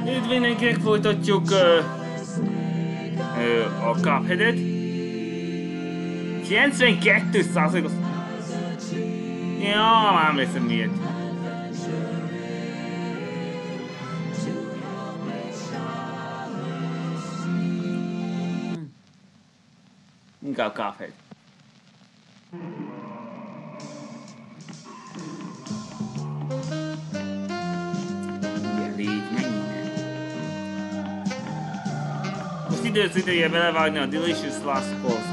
Üdv mindenkinek, folytatjuk a Cupheadet. 92%-os. Ja, már emlékszem miért. Inkább Cuphead. Most időt ideje belevágni a Delicious Last Course-ba.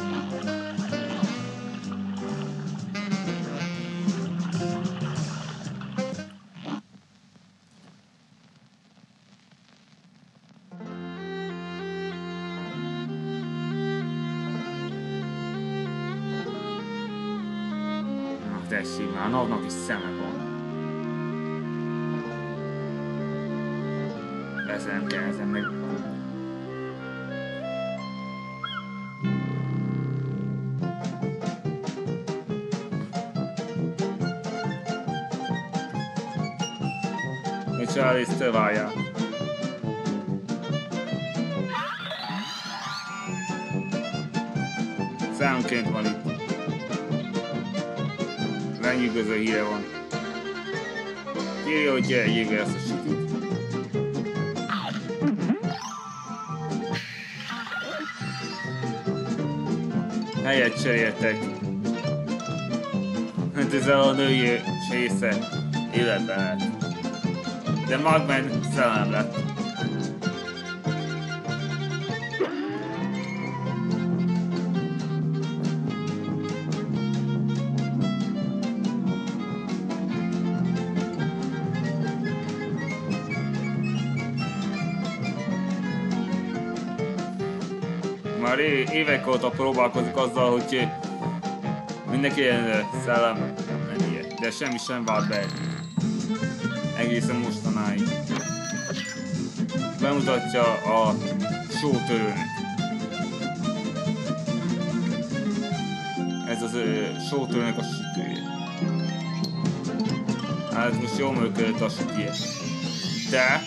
Na tessék már, annak is szeme van. Persze nem kell ezen meg. Charlie-től várják. Számként van itt. Lenyűgöző híre van. Írja, hogy gyere, jégve ezt a sütit. Helyet cseréltek. Hát ez a női csésze életben lett. De Mugman szellem lett. Már évek óta próbálkozik azzal, hogy mindenki ilyen szellem lennie, de semmi sem vált be. Egészen mostanáig. Bemutatja a sótörőnek. Ez az sótörőnek a sütője. Hát most jól működött a sütője. De...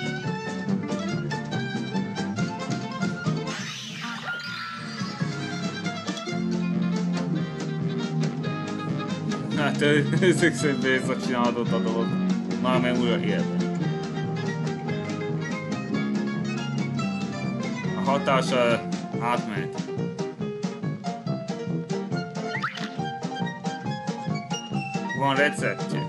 Hát ezek szerint északcsinálhatott a dolog. Már meg újra élve. A hatása átment. Van receptje.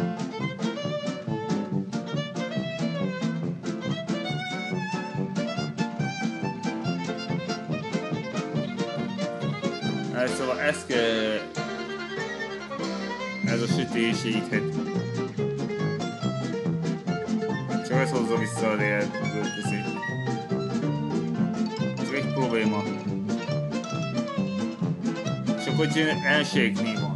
Szóval ezt kell... Ez a sütés éghet. Csak ez hozza vissza a közé. Ez egy probléma. Csak hogy elségni van.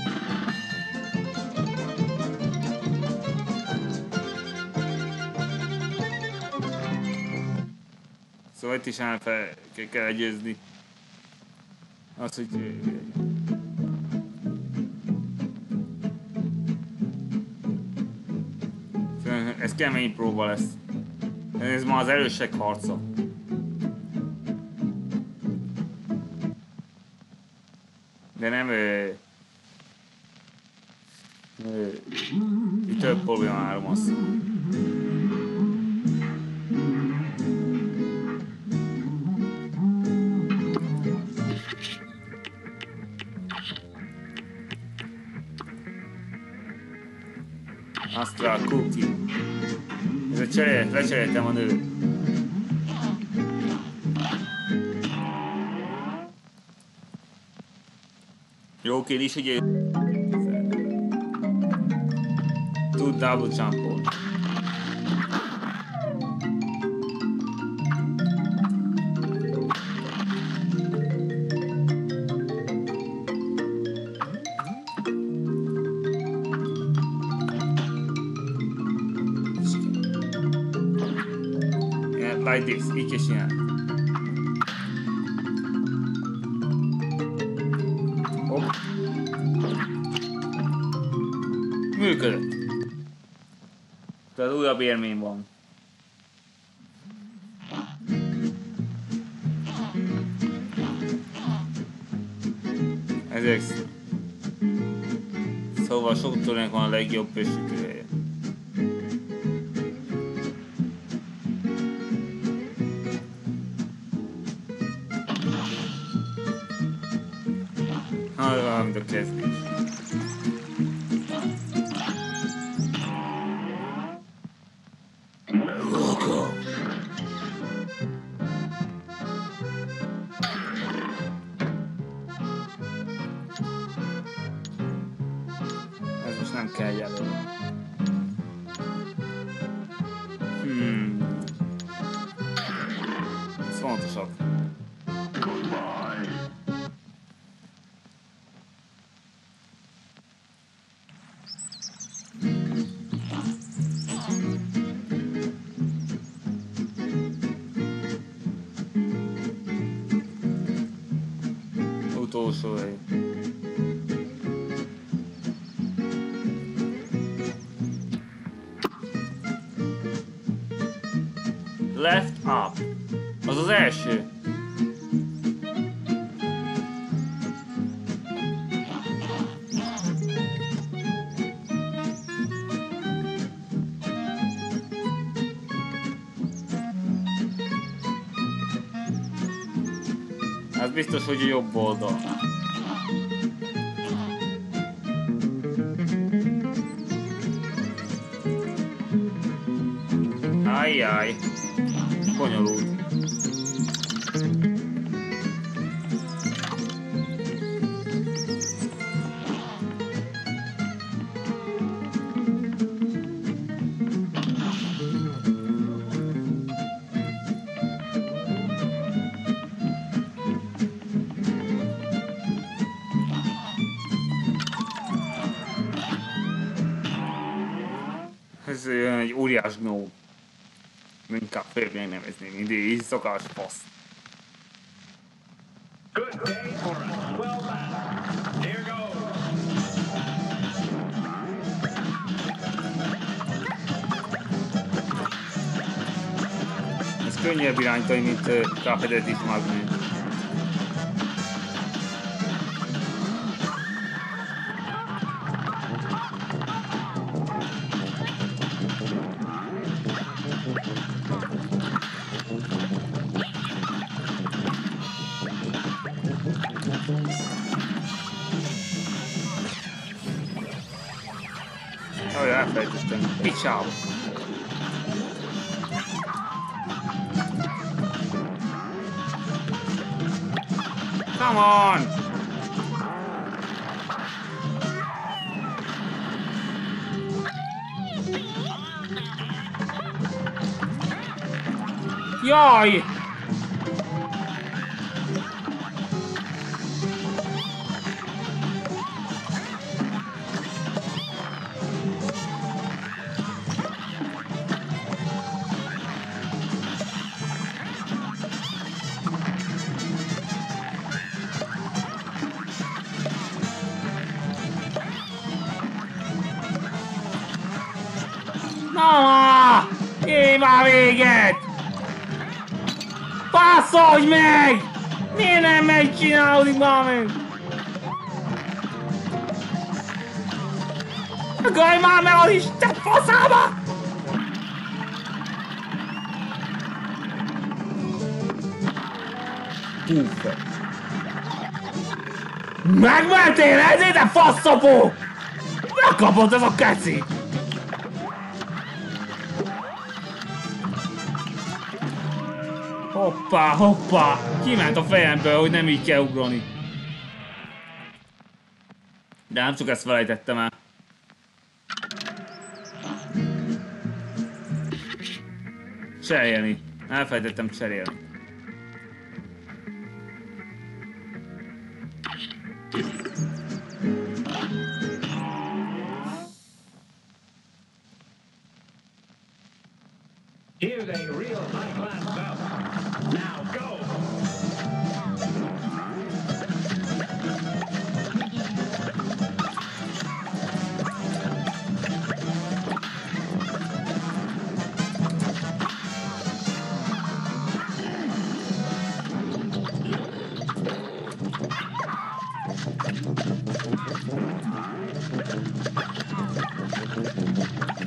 Szóval itt is kell egyőzni. Azt, hogy... Ez kemény próba lesz. Ez már az erősek harca. De nem... itt több problémáról van szó. Astral Cookie. Lecseréltem a nőt. Jó kérdés, hogy tud double jumpolni. Like this, így kell csinálni. Hopp. Működött. Tehát újabb élmény van. Ezek... Szóval sok tornánk van a legjobb sütőhelye. Valamint a kezdés. Ez most nem kell jelölni. Ez fontosabb. Utolsó hely. Left up. Az az első. Ez biztos, hogy a jobb oldal. Ajjaj. Bonyolult. Ez egy óriás gnóm. Inkább férjének nevezni, mindig így szokás fasz. Good day for a swell battle. Here goes. Ez könnyebb irányítani, mint Cupheadet is magni. Jaj, elfelejtettem. Picsába! Come on! Jaj! Na! Éj már véget! Passzolj meg! Miért nem megy csinálódik már meg? Akarj már meg az Isten faszába! Puffa! Megmentél ezért, te faszapó! Megkapott ez a keci! Hoppá, hoppá! Kiment a fejemből, hogy nem így kell ugrani. De nem csak ezt felejtettem el. Cserélni. Elfelejtettem cserélni. Here's a real high-class bout. Now go!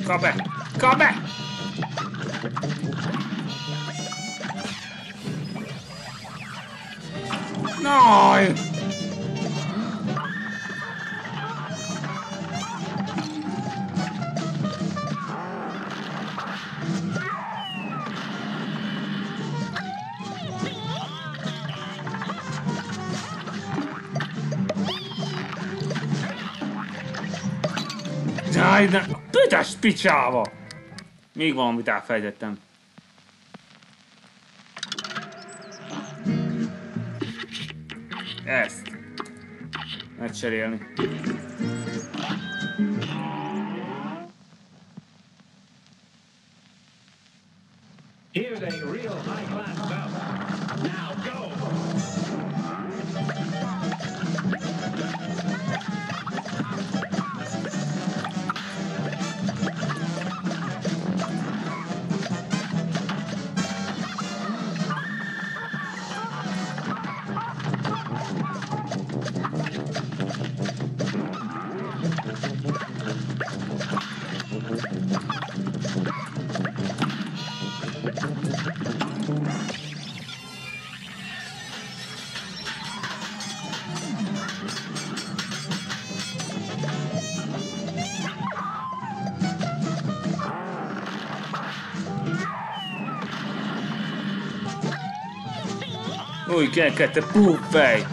Kap be! Kap be! Naj! Jaj, de... Büdös picsába! Még valamit elfelejtettem. Ezt. Megcserélni. Here's a real high-class bout. Now go! Új, kelkedte, púfej!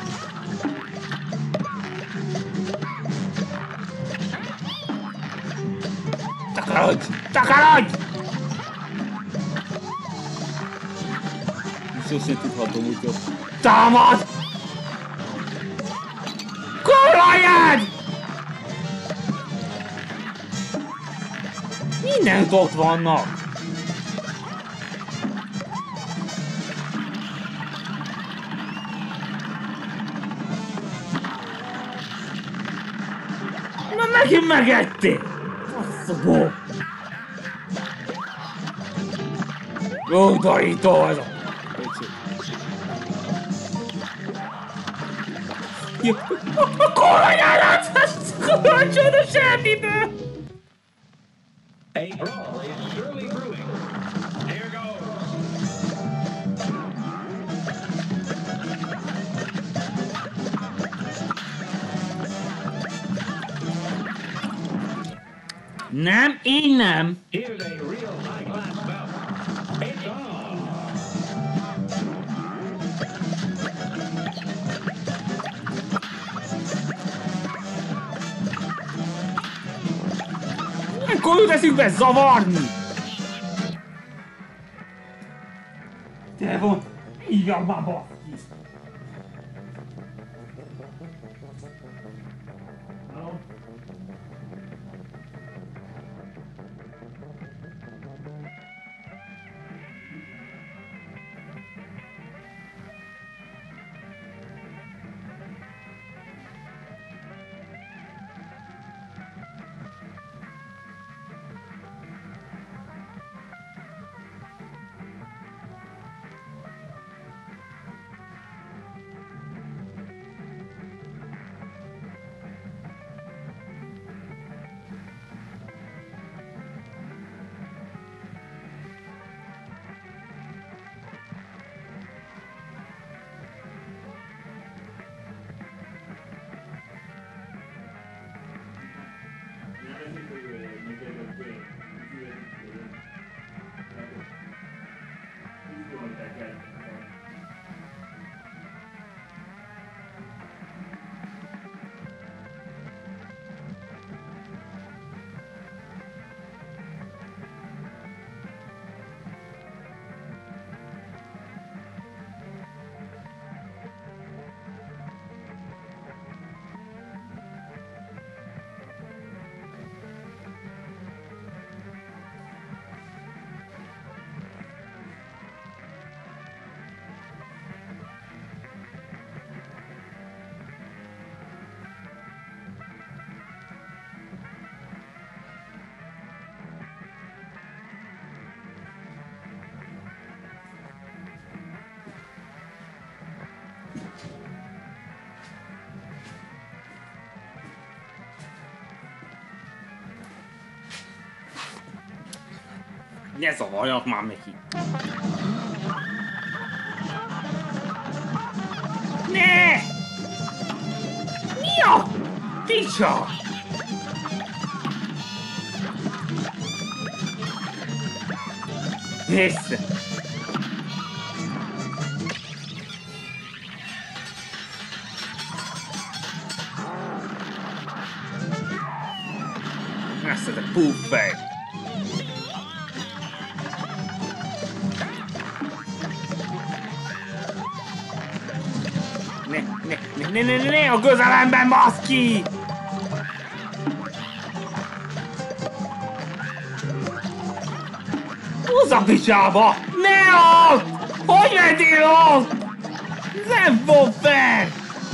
Takarodj! Takarodj! Sosem tudhatom úgy jobb. Támad! Kurva anyád! Mindent ott vannak! Na megint megettél! Faszabó! Undorító ez a... A koronyálat! Koroncson a semmiből! A brawl is surely brewing. Here goes. Nem, én nem! Here's a real high-class bout. It's on. Ekkor jut eszükbe zavarni! Te van, hívjam már baszki! Ne zavarjanak már neki! Ne! Mi a picsa? Nézd! Ezt a puffej! Ne, a közelemben, baszki! Húzz a picsába! Ne ott! Hogy mentél ott? Nem fog fel!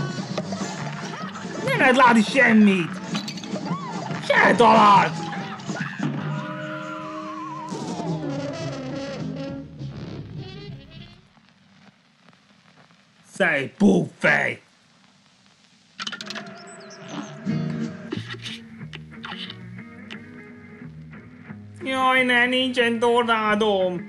Nem lehet látni semmit! Se talált! Szej, puffej! Jaj, ne, nincsen tornádom!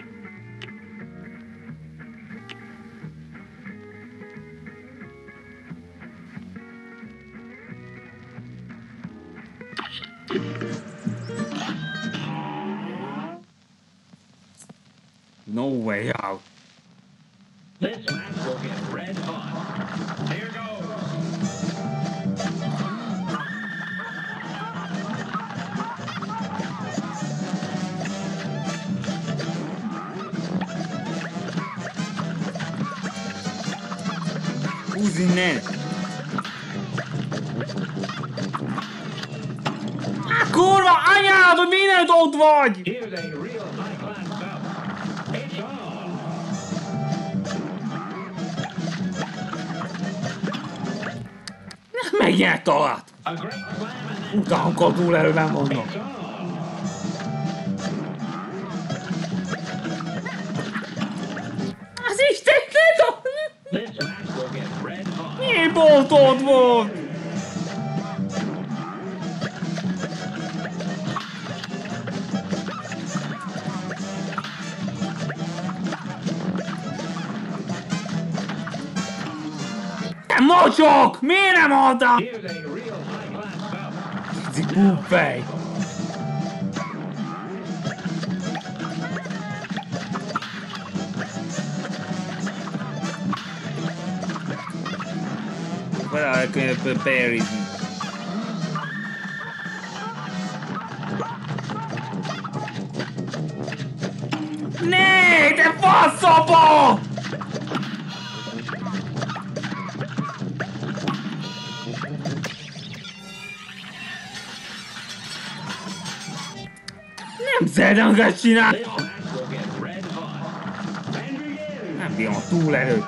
No way out. This match will get red hot. Here goes. Húzz innen! Á, kurva anyád, hogy mindent ott vagy! Here's a real high-class bout. It's on. Megnyert talált! A great slam and Utánkkal túlerőben vannak. it's on. Az Isten, ne tudom! This match will get red hot. Miért pont ott volt? Te mocsok! Miért nem adta? Here's a real high-class bout. Cici puffej! Vele kell beérizni. Ne, te faszapa! Nem szerdán kell csinálni! This match will get red hot. And begin. Nem bírom a túlerőt.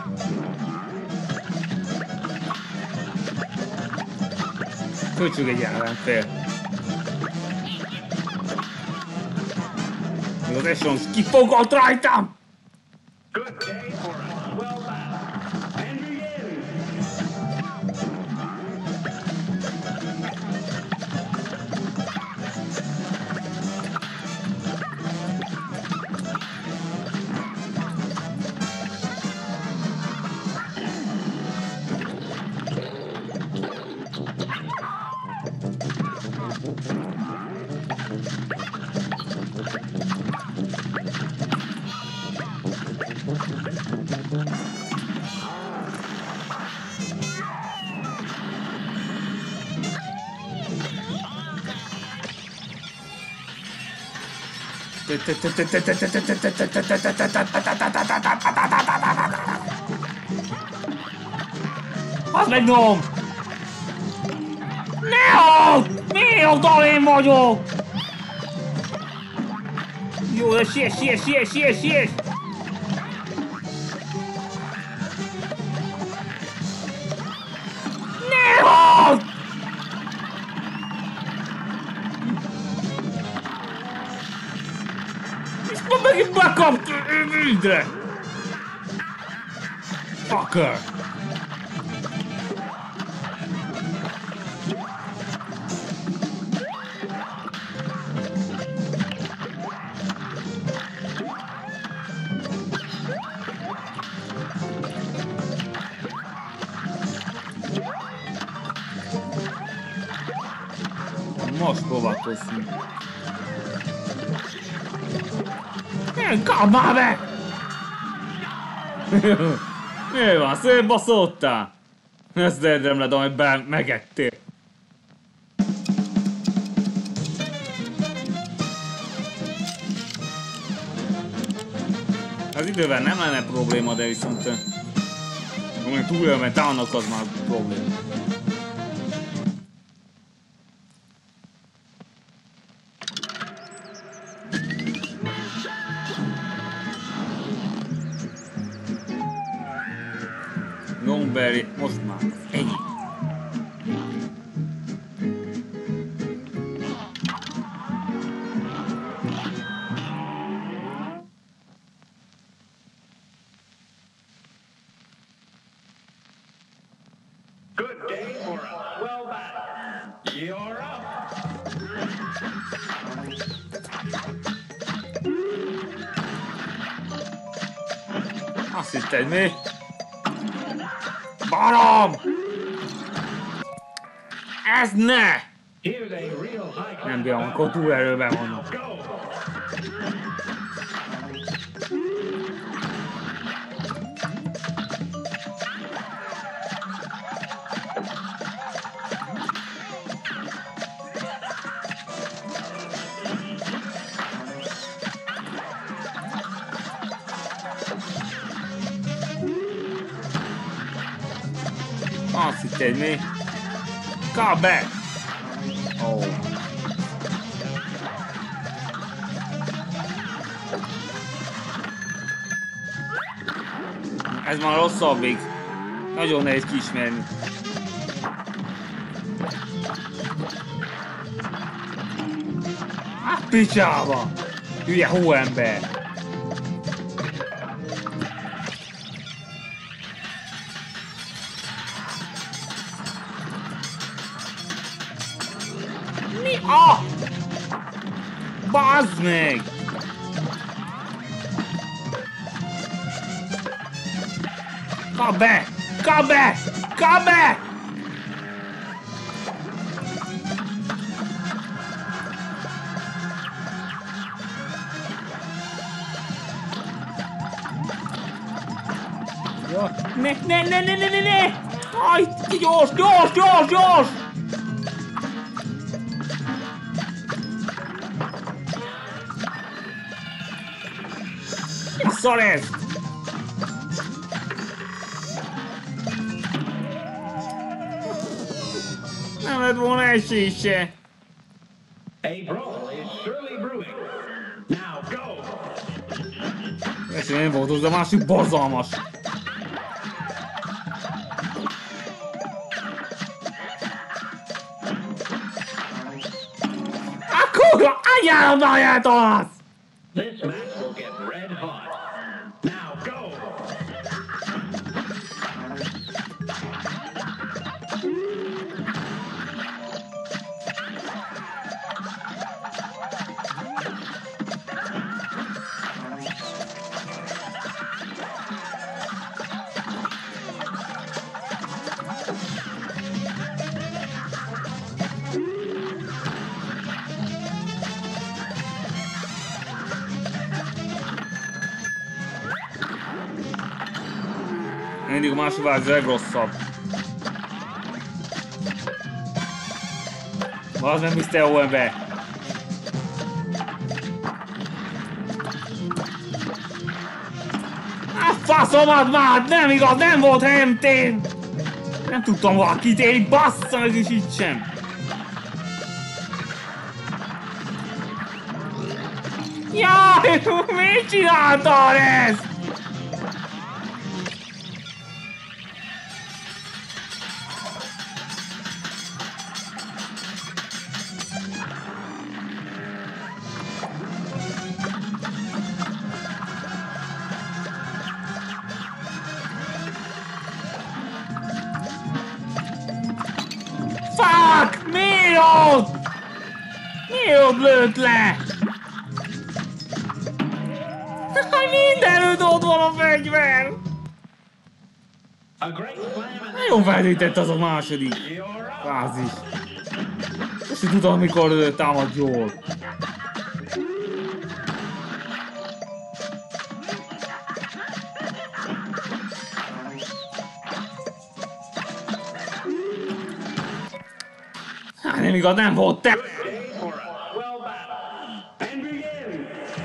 Köcsög egy ellenfél. Még az Echelon kifogott rajtam! Good day for a swell bout. And begin. Az meg nyom! Ne ott! Mi ott én vagyok? Jó, de siess! Ne ott! És ma megint bekapta üldre! Fucker! találkoztunk. Kap már be! Mi van, szétbaszottál? Ezt érdemled, amit megettél. Az idővel nem lenne probléma, de viszont túlélményt állnak, az már probléma. Longberry, most már ennyi. Good day for a swell battle. You're up. Azt hitted mi? Barom! Ez ne! Nem bírom, akkor túlerőben vannak. Azt hitted mi? Kap be! Oh. Ez már rosszabbik. Nagyon nehéz kiismerni. Hát picsába! Hülye hóember! Ah! Bazd meg! Kap be! Kap be! Kap be! Jó. Ne! Aj, gyors! Mi szar ez? Nem lett volna esély se. A brawl is surely brewing. Now go. Esély nem volt, az a másik borzalmas. Kurva anyára baját az! This match will get red hot. Now go. Mindig a másik vált a legrosszabb. Az nem Mr. Owenbe. A faszomat már! Nem igaz, nem volt hemtén! Nem tudtam volna kitérni, bassza meg is itt sem. Jaj, mit csináltad ezt? Fuck! Miért? Miért lőtt le? Mindenütt ott van a fegyver! Nagyon felített az a második fázis. Most nem tudom, mikor támad jól. Hát nem igaz, nem volt te! Well battle. And begin.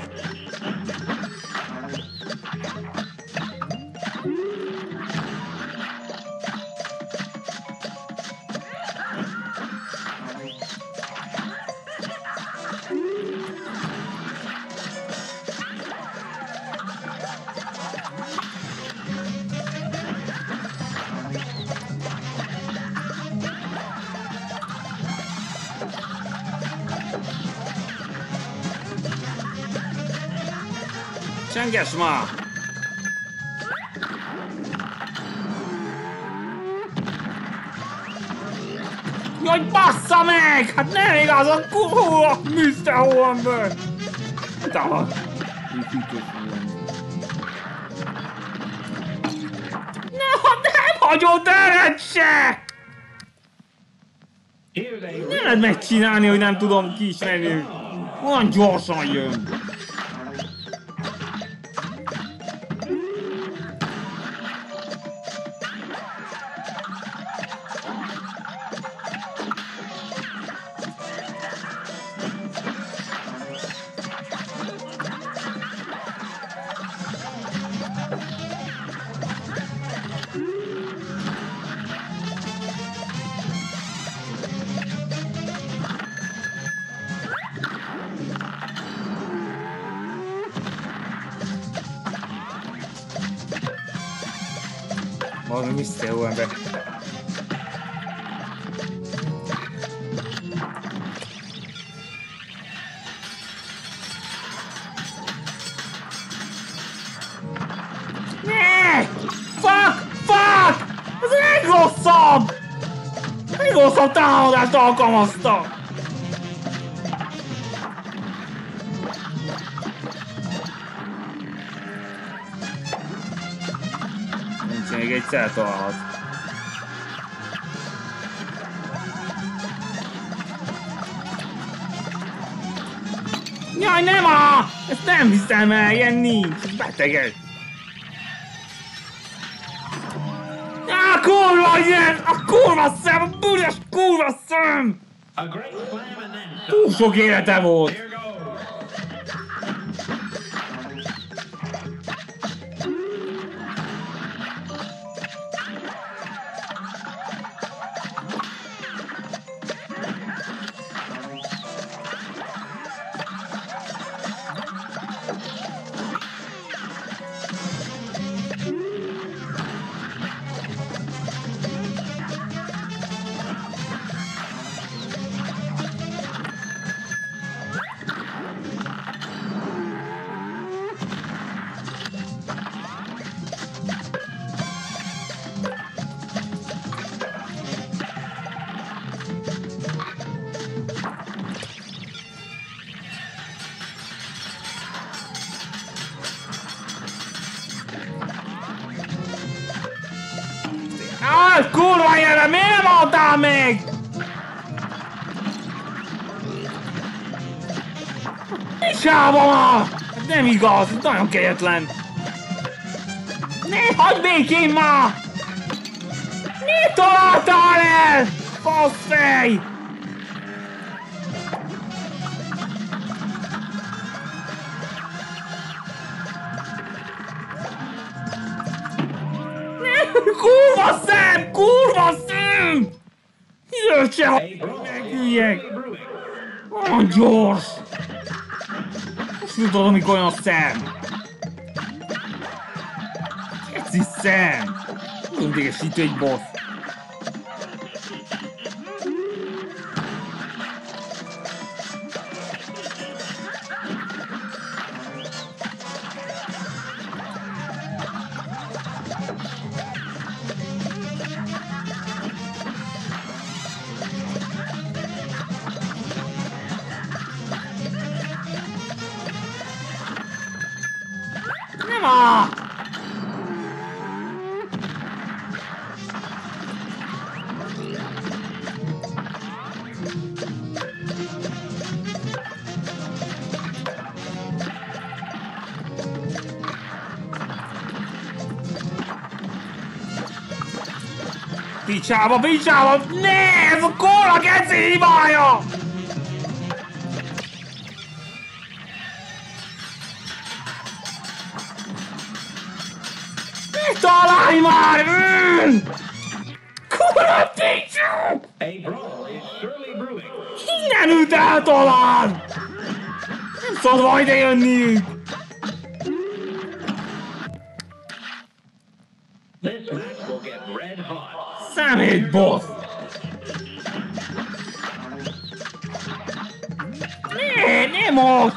Csenges már! Jaj, bassza meg! Hát nem igaz, a kurva! Mr. Holmberg! Talán. Nem hagyod teret se! Here's a Nem lehet megcsinálni, hogy nem tudom kismerni. Olyan gyorsan jön. Valami Mr. Holmberg. Ne! Fuck! Fuck! Ez a legrosszabb! Legrosszabb támadást alkalmazta! Még egyszer találhat. Jaj, nem á! Ezt nem hiszem el, ilyen nincs, ez beteges. Á, kurva ilyen! A kurva szem, a büdös kurva szem! a great slam and then Túl some. sok élete volt. Here goes. Á, kurva jelen, miért nem adtál még? Mi sába már? Ez nem igaz, ez nagyon kegyetlen. Ne hagyd békén már! Mit találtál el? Faszfej! Kurva szem! Kurva szem! Jöjj se, ha megüljek! Olyan gyors! Most tudod, amikor olyan a szem! Keci szem! Öntégesítő egy boss! Nem áll! Picsába, picsába! Ne! Ez a kóla geci hibája! Találj már! Kurva picsú! A brawl is surely brewing. Innen üt el talán! Nem szabad majd jönniük! This match will get red hot. Szemét, boss! Ne most!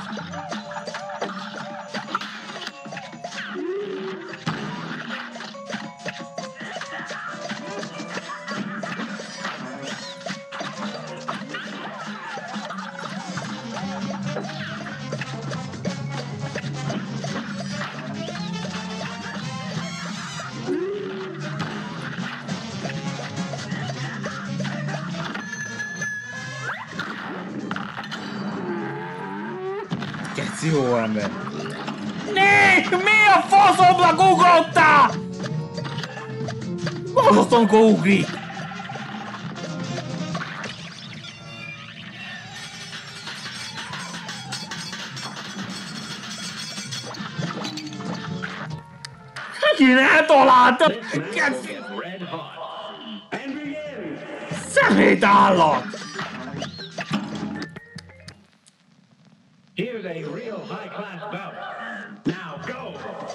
Geci jó ember! Ne! Mi a faszomnak ugrottál? Borzasztom, amikor ugrik! Megint eltaláltam! This match will Geci! get red hot. And begin. Szemét állat! Here's a real high-class bout. Now go.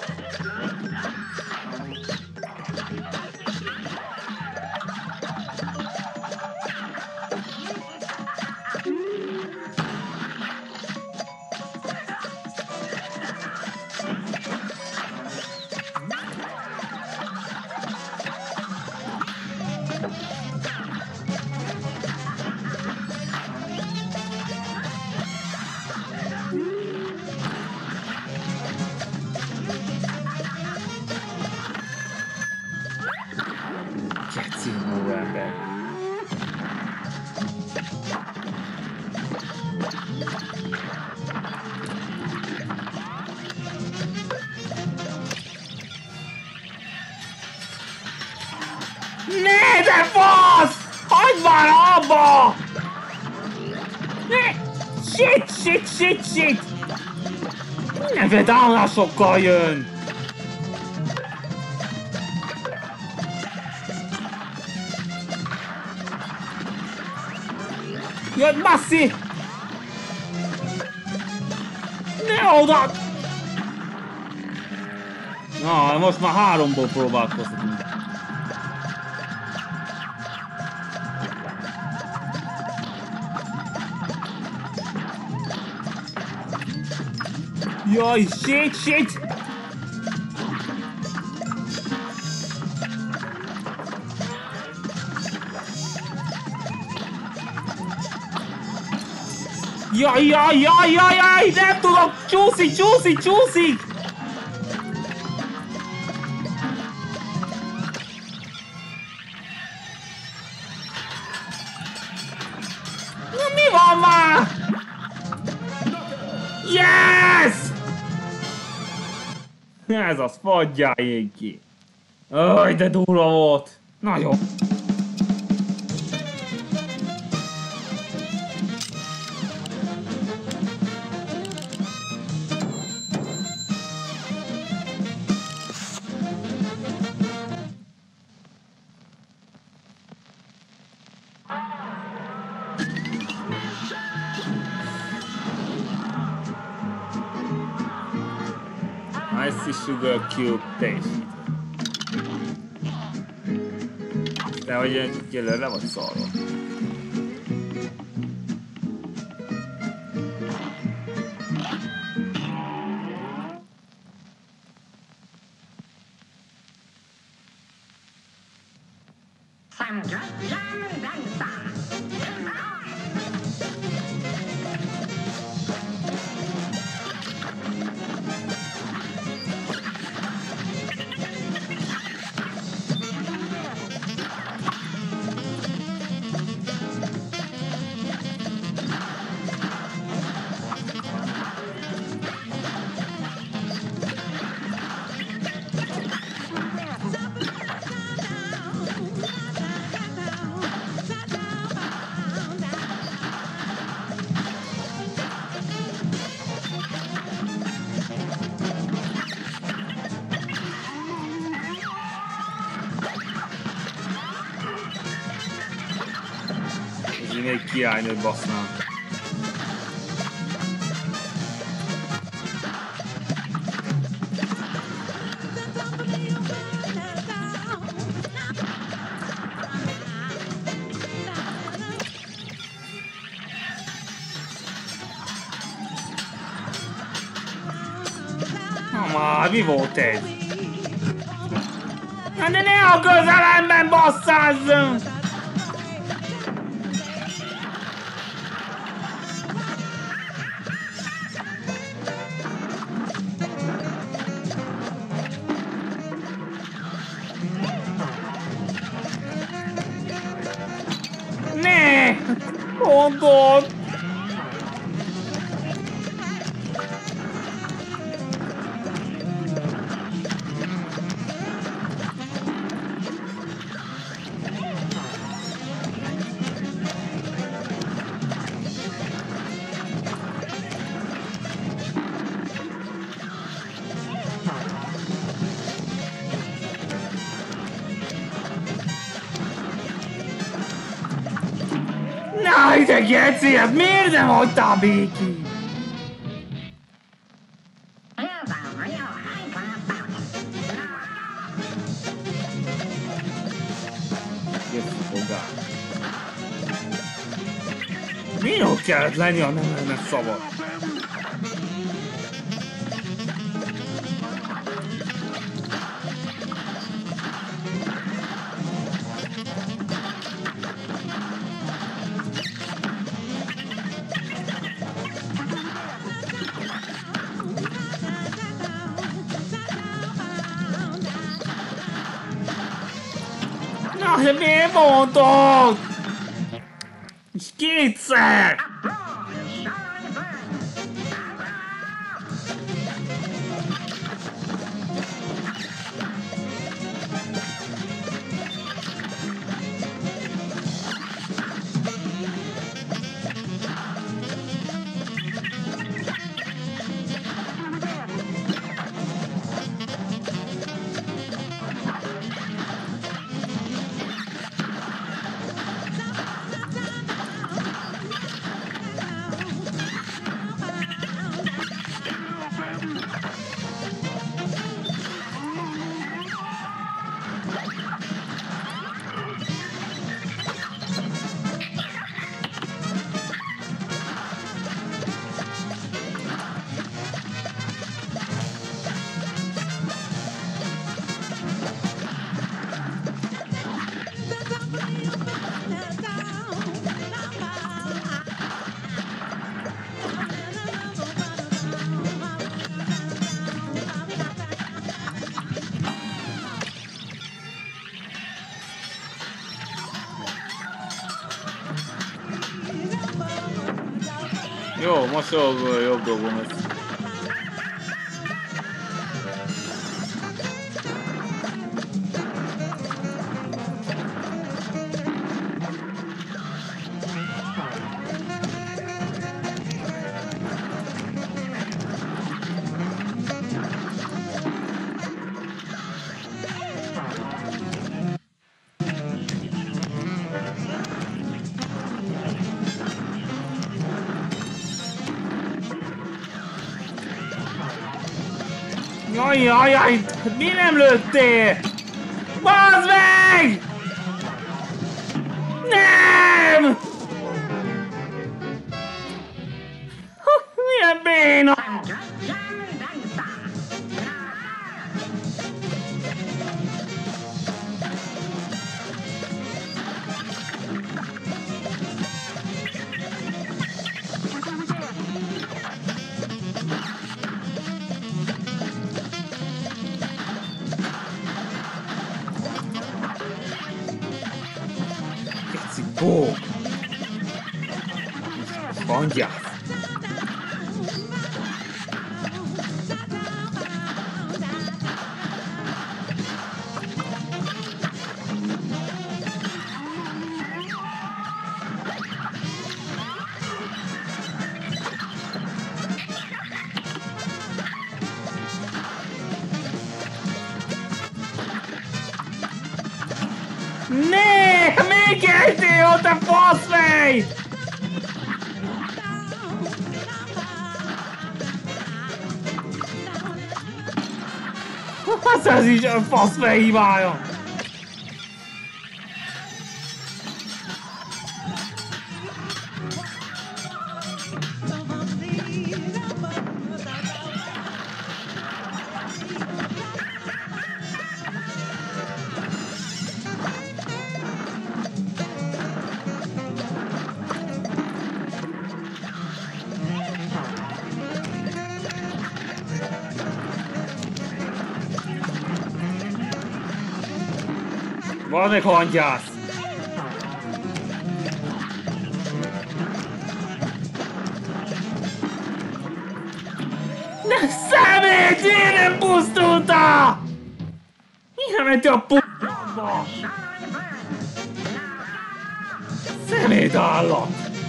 Geci jó ember! Ne, de fasz! Hagyd már abba! Ne! Shit! Mindenféle támadásokkal jön! Jaj, basszi! Ne oda! Na, most már 3-ból próbálkozhatunk. Jaj, shit! Jaj, nem tudok! Csúszik! Na mi van már? Yes! Ez az, fagyjáljék ki! Aj, de durva volt! Na jó. Icy Sugar Cube teljesít. De hogy jelölre vagy szarva? még királynőt basznám. Na már, mi volt ez? Na de ne a közelemben basszázzunk! Ne! Mondod! Na, ide geci, hát miért nem hagytál békén? Miért kellett lenni, ha nem lenne szabad? Na, de miért mondod? És kétszer! Jó, most jobb dolgom lesz. Jaj, mi nem lőttél? Bazd meg! Nem! Milyen béna! Ó! Mondja! Ne! Még keltél ott, te faszfej! Hát ez is a faszfej hibája! Van meg hangyász! Ne szemét! Miért nem pusztultál? Miért mentél a p***ba? Szemét állat!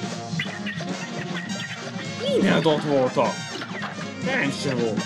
Mindent ott voltak! Nem se volt!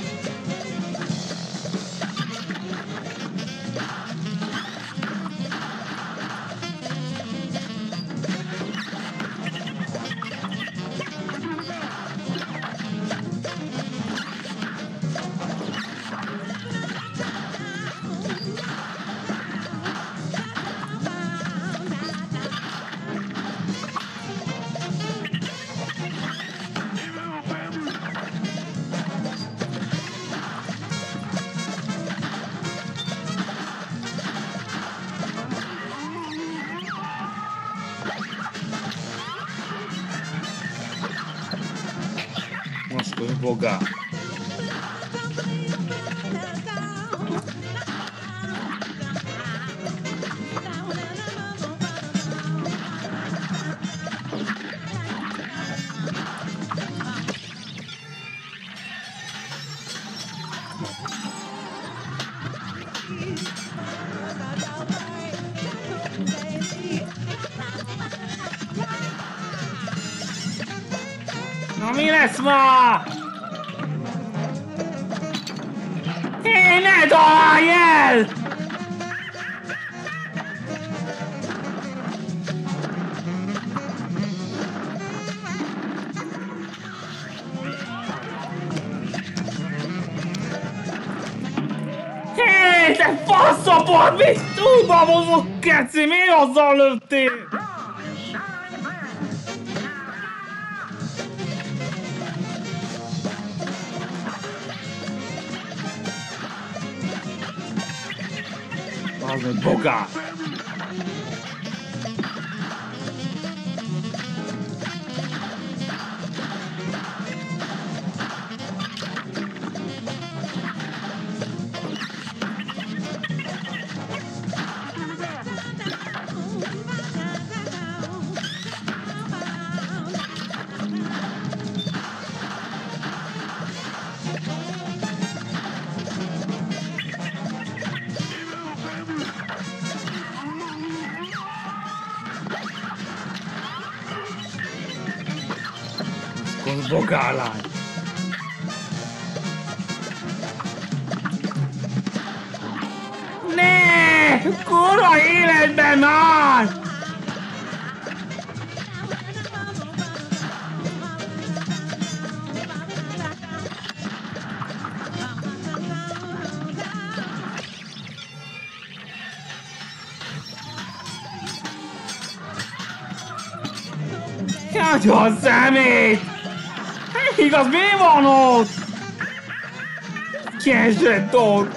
Most bogá. Na mi lesz ma? Hé, ne találj el! Hé, te faszapad! Mit túlba mozog, keci? Miért azzal lőttél? Az egy bogár! Bogárlány! Ne! Kurva életben már! Nagyon szemét! Igaz, mi van ott? Kesett dolg!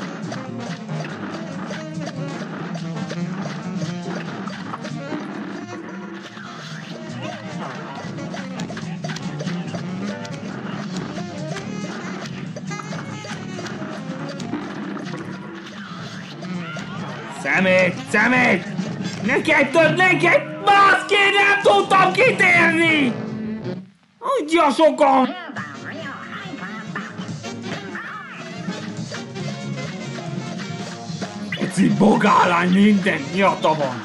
Szemét! Szemét! Neked több, neked! Baszki, nem tudtam kitérni! Adja sokan! Eci bogárlány, minden nyata van!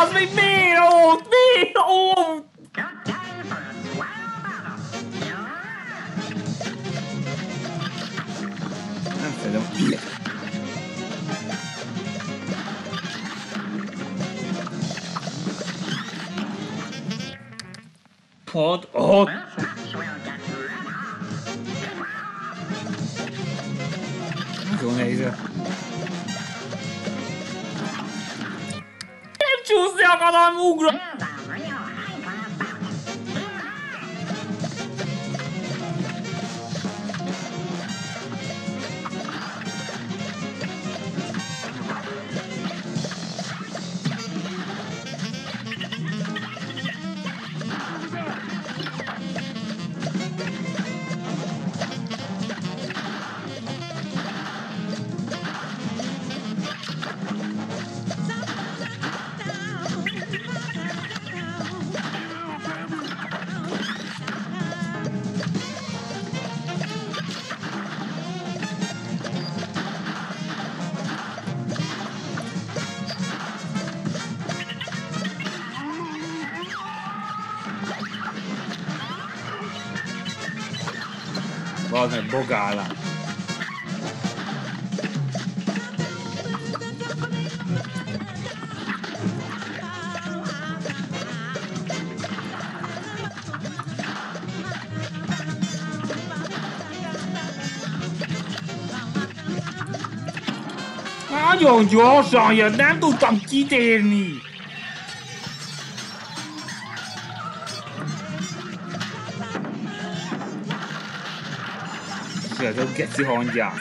Az még miért ott? Miért ott? Nem szeretem. Pont ott. Nagyon nehéz. Nem csúszni akarom, ugra! Bazd meg, bogálás. Nagyon gyorsan jött, nem tudtam kitérni. Ez a geci hangyász.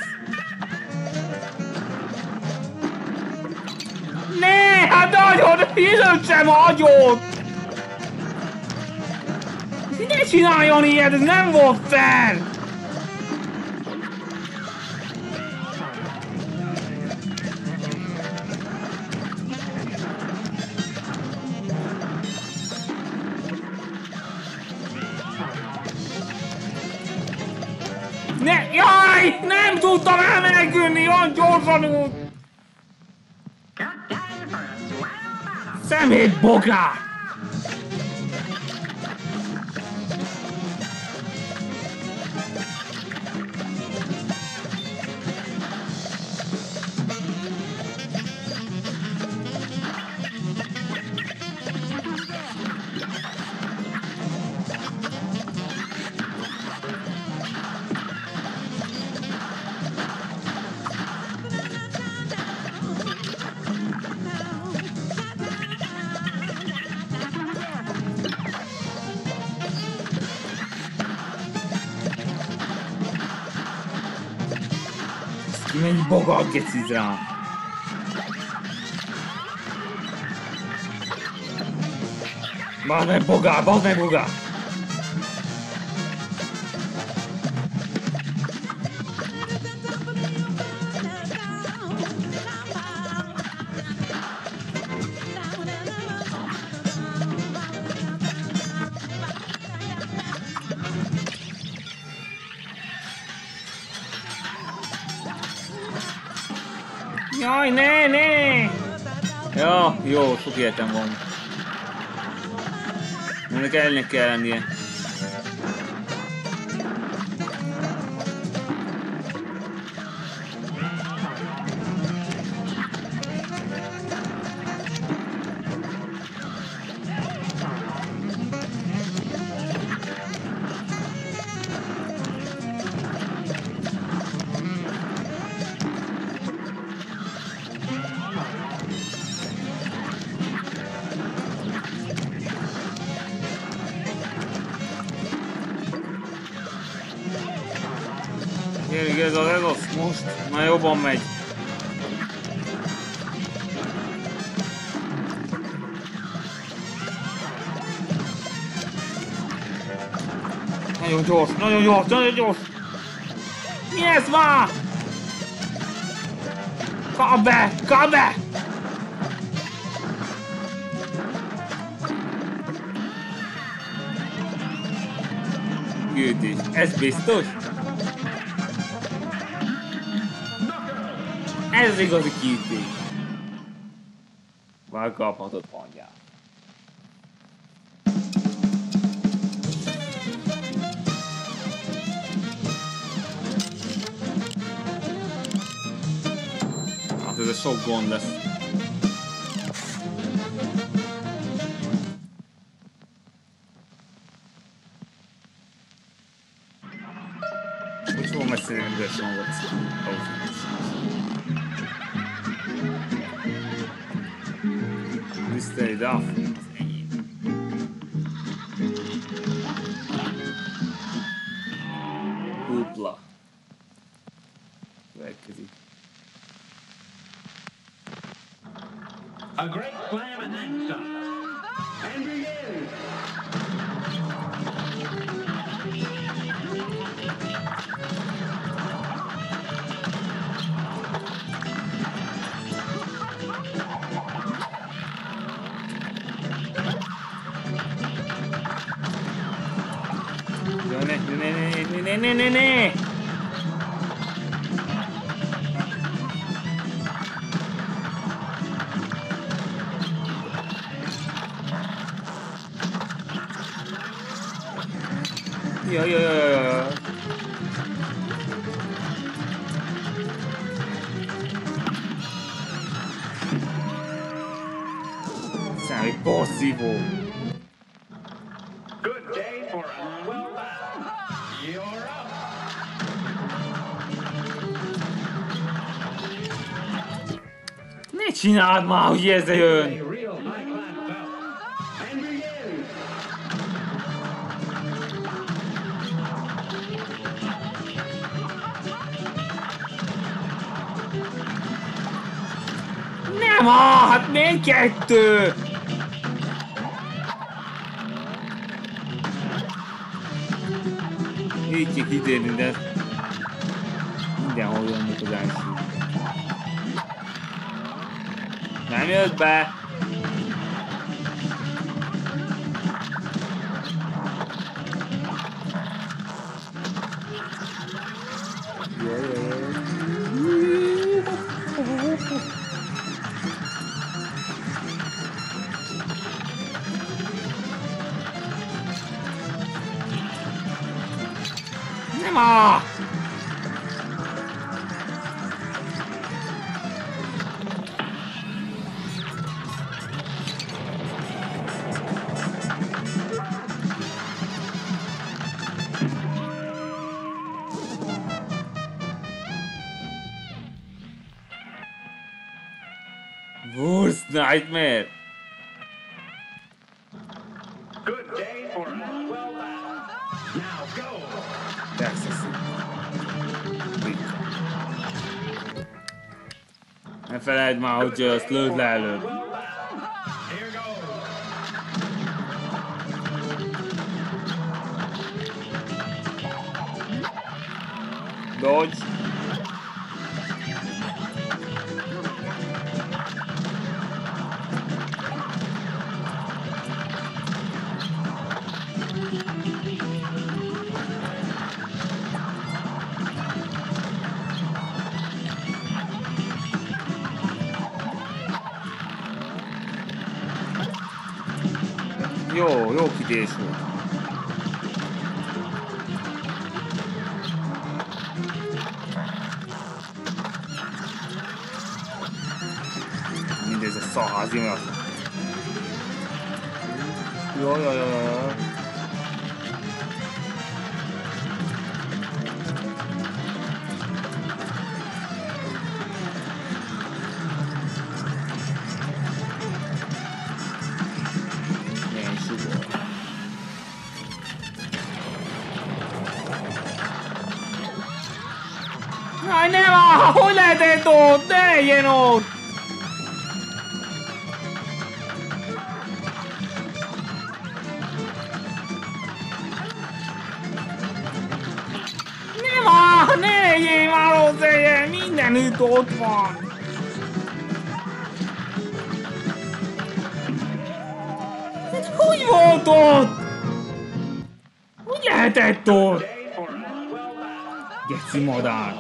Ne, hát nagyon, hiszem agyon! Ne csináljon ilyet, ez nem volt fair! Ne, jaj! Nem tudtam elmenekülni, olyan gyorsan úgy! Szemét bogár! Mennyi bogár geciz rám! Bazd meg bogár, bazd meg bogár! Jaj, ne! Ja, jó, sok életem van. Ennek elnek kell lennie. Tényleg ez a rossz most, már jobban megy. Nagyon gyors, nagyon gyors, nagyon gyors! Mi ez már? Kap be, kap be! Gyűjtés, ez biztos? Ez igazi kiütés. Már kaphatod hangját. Hát ez a sok gond lesz. Hogy fogom megszerni az üres hangot? Mystery Duff. Az enyém. Hoopla. Következik. A great slam and then some. And begin. Ne. Ja. Sei porszívó. Good day for a well bound. You're up. Ne csináld már, hogy ezzel jön! A real high class belt. And begin. Nem, hát még kettő! Így kell kitérni, de mindenhol jönnek az első. Nem jött be! Nem a! Worst nightmare! Good day for a well bound. Now go. Texas. Ne felejtsd már, hogy azt lőd le előbb. Well bound. Here goes. Dodge. Jó kités volt. Mindez a szaházi miatt. Jó. Aj, nem! Hogy lehetett ott? Ne legyen ott! Nem! Ne legyél már ott helyen! Mindenütt ott van! Ez hogy volt ott? Hogy lehetett ott? Geci madár!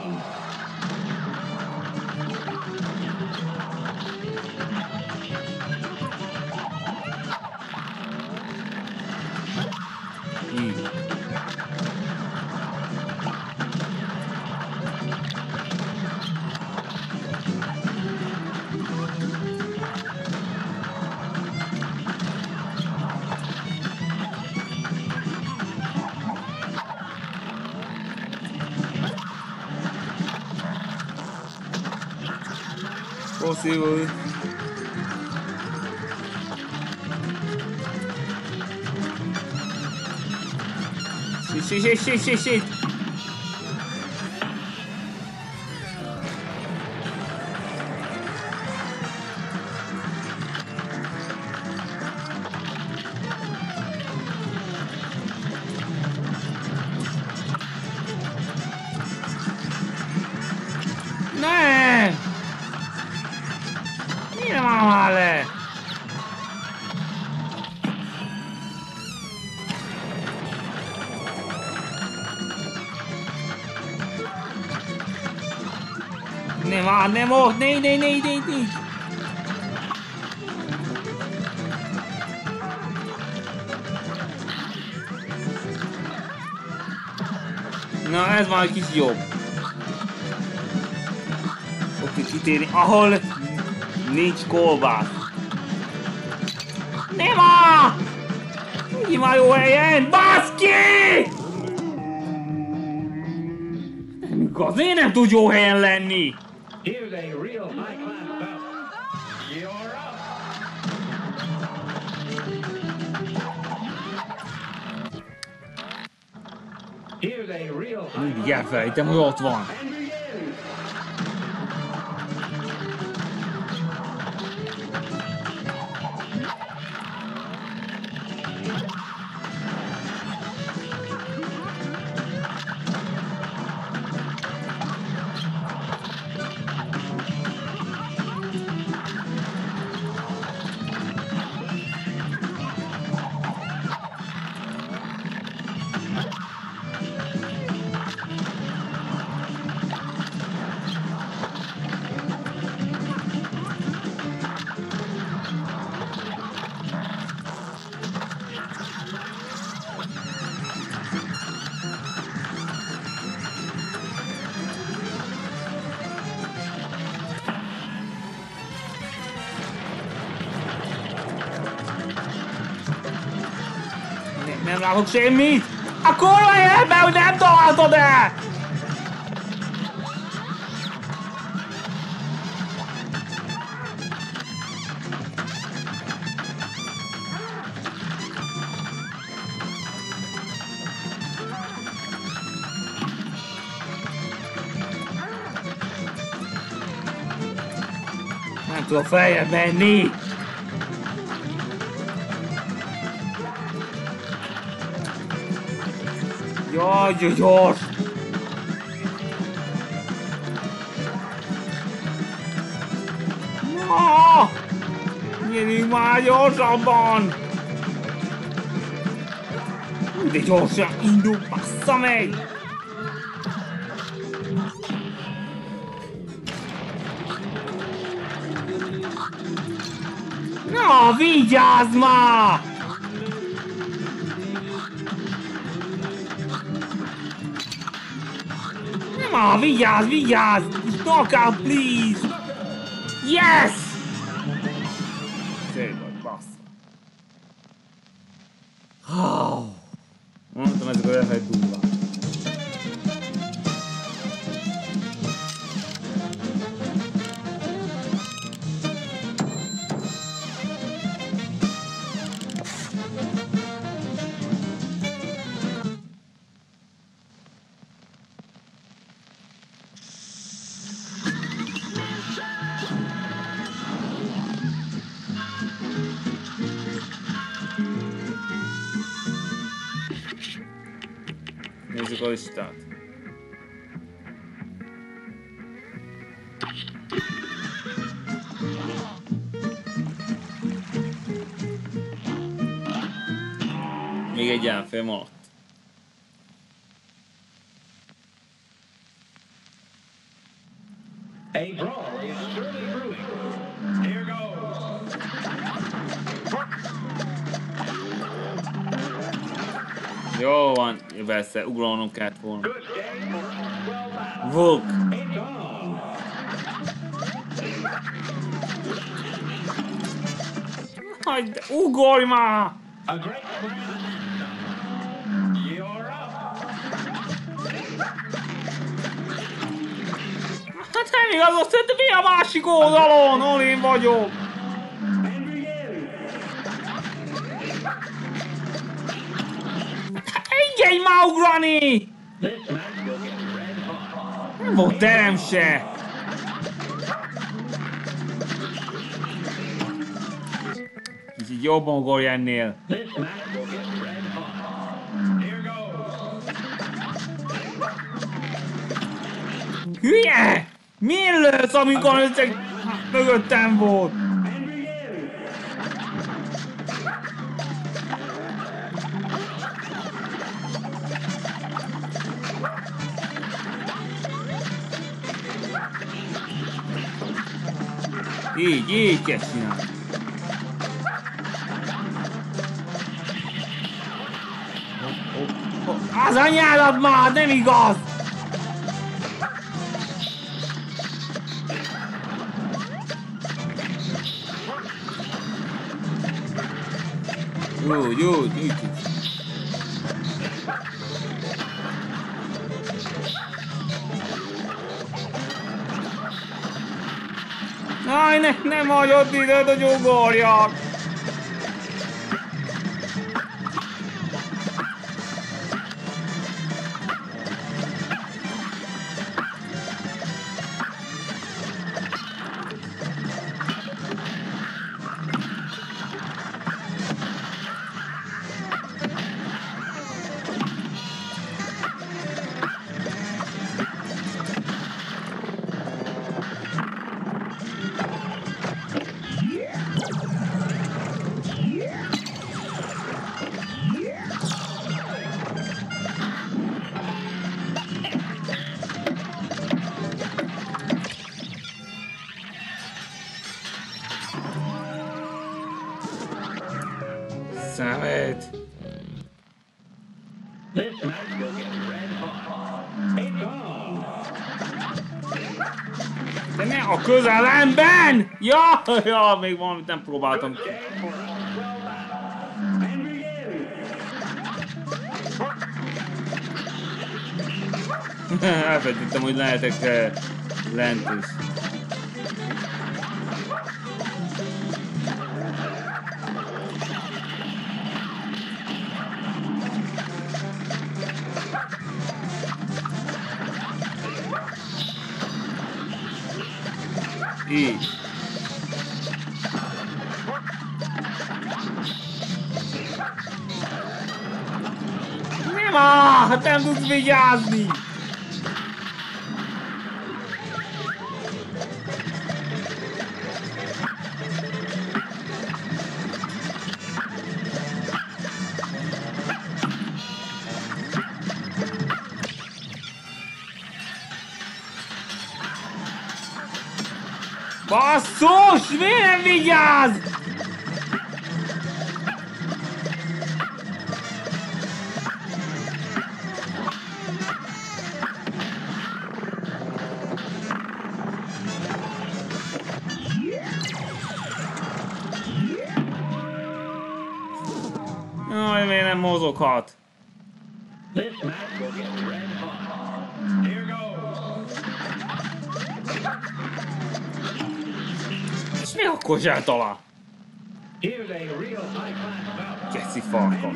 Possible. Shit. Ne! Mire van male? Nem ott, ne. Na, ez már egy kis jobb. Ott is kitérni, ahol nincs kolbász. Nem á! Ki már jó helyen, baszki! Nem igaz, én nem tud jó helyen lenni. Here's a real high-class bout. You're up. Here's a real Mindig high-class elfelejtem, hogy ott van. and begins. Nem látok semmit! A kurva életben, hogy nem találtad el! Nem tudok feljebb menni! Jaj, gyors! Na! Gyerünk már gyorsabban! De gyorsan indul, bassza meg! Na, vigyázz már! Ma, vigyázz! Knockout, please! Yes! Szép vagy, bassz. Mondtam, ezek a lefejt durván. Nézzük a listát. Még egy elfél maradt. A brawl is surely brewing. Here goes. Jó van, persze, ugralnom kellett volna. Good game. Well done. Vulk! It's on. Hagyd, ugorj már! A great slam. You're up. Hát nem igaz, azt mondta, mi a másik oldalon, ahol én vagyok. Engedj már ugrani! Nem volt terem se. Kicsit jobban ugorj ennél. Hülye! Miért lősz, amikor összeg mögöttem volt? Így kell csinálni. Az anyádat már, nem igaz! Jó, így. Aj, nem hagyott időt, hogy ugorjak! Számít. De ne a közelemben! Ja, még valamit nem próbáltam ki. Elfelejtettem, hogy lehetek lent is. Így. Nem hát nem tudsz vigyázni! Basszus! Miért nem vigyázz? Jaj, miért nem mozoghat? És mi akkor zsált alá? Keci farkas.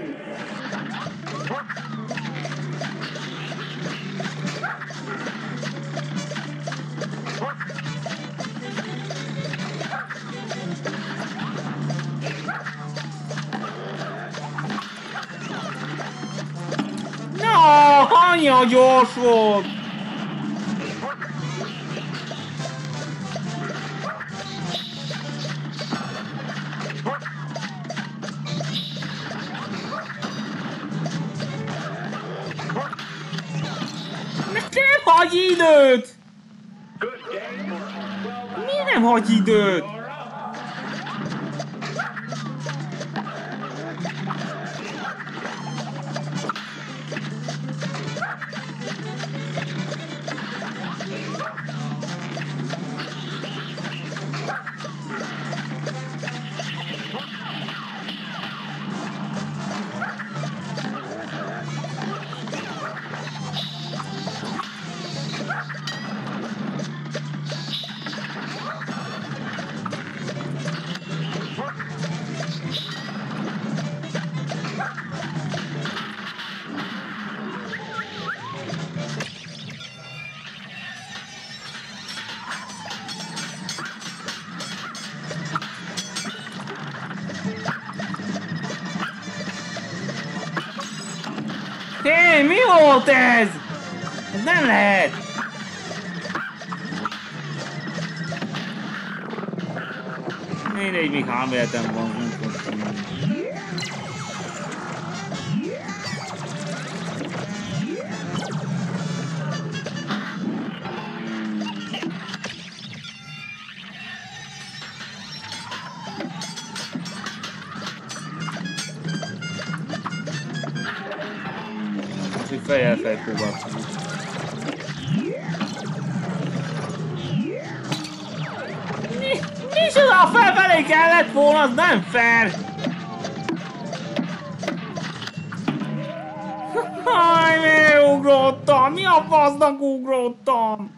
Na, anya gyors volt! Nem hagy időt! Miért nem hagy időt? Hé, mi volt ez? Ez nem lehet! Mindegy, még háméleten van. Fejjel próbáltam. Micsoda, felfelé kellett volna, az nem fair! Háj, miért ugrottam? Mi a fasznak ugrottam?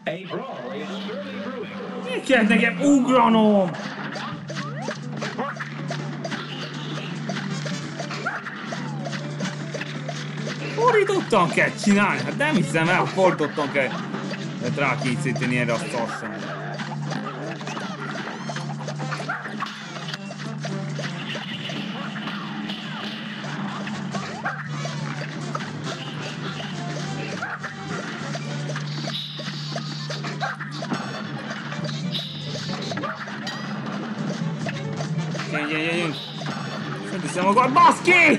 Mi kellett nekem ugranom? Fordítottan kell csinálni, hát nem hiszem el, fordítottan kell rákészíteni erre a szarszom. Gyerünk! Szentiszem magad, baszki!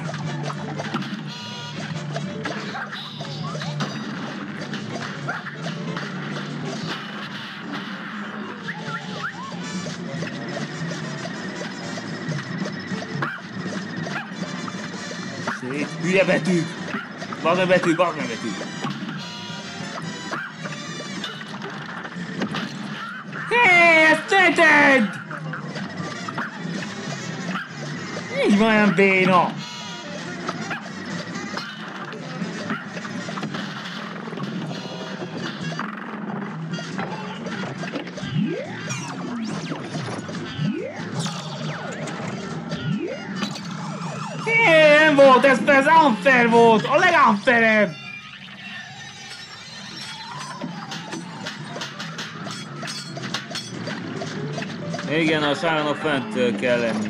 Hülye betűk! Bazd meg betűk, bazd meg betűk! Hé, ezt teted! Így van olyan béna! Nem volt, ez unfair volt, a legunfairebb! Igen, a sáron fent kell lenni.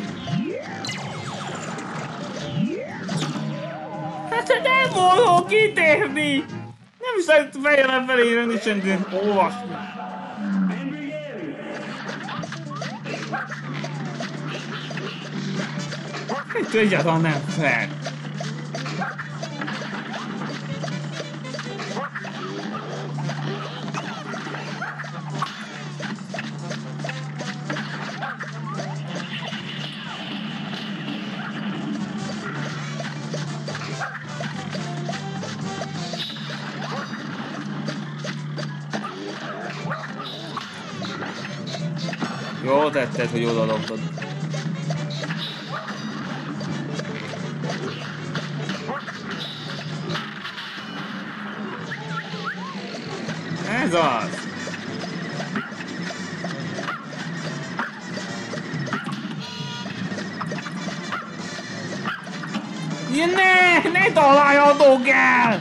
Hát nem volok kitérni! Nem is lehet fejjel felé rendesen olvasni. Itt egyáltalán nem fair. Jól tetted, hogy oda dobtad. Ez az! Ja, ne találjatok el!